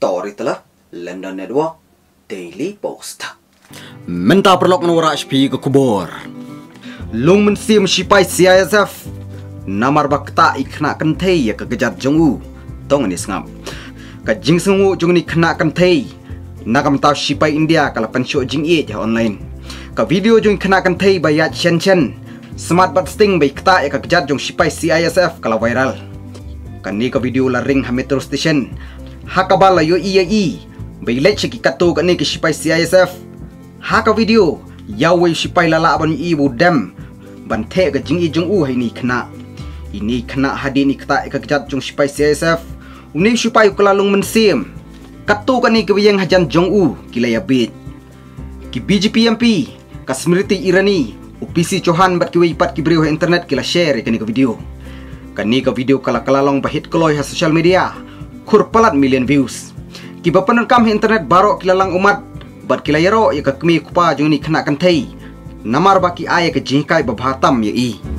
story telah London Network Daily Post. Menta perlok nora HP ke kubur. Lung mensim sipai CISF. Namar bakta ikna kentei ya kegejar jongu. Tong ni sengap. Ka jing sengu jung ni kena kentei. Nakam tau sipai India kala pensyo jing ye ja online. Ka video jung kena kentei bayat chen. Smart but sting bay kta ya kegejar jung sipai CISF kala viral. Kani ka video la ring ha metro station. Hakabala yo i bay let ki katu kani ki sipai CISF. Haka video yawe sipai lala ban ibu dam ban the ga jing i jung u hai ni kena. Ini kena hadi ni kata kejat jung sipai CISF. Uni sipai kelalung mensim. Katu kani kebiyang hajan jong u kila ya bit. Ki BJP MP ka Smriti Irani UPC Chauhan bat ki wipat ki beriu internet kila share kani ke video. Kani ke video kala kelalong bahit keloi ha social media. Kur palat million views. Ki bapan kam internet baro kilalang umat bat kila yaro ya ka kemi kupa jung ni kena kantai. Namar baki aya ke jingkai babhatam ya i.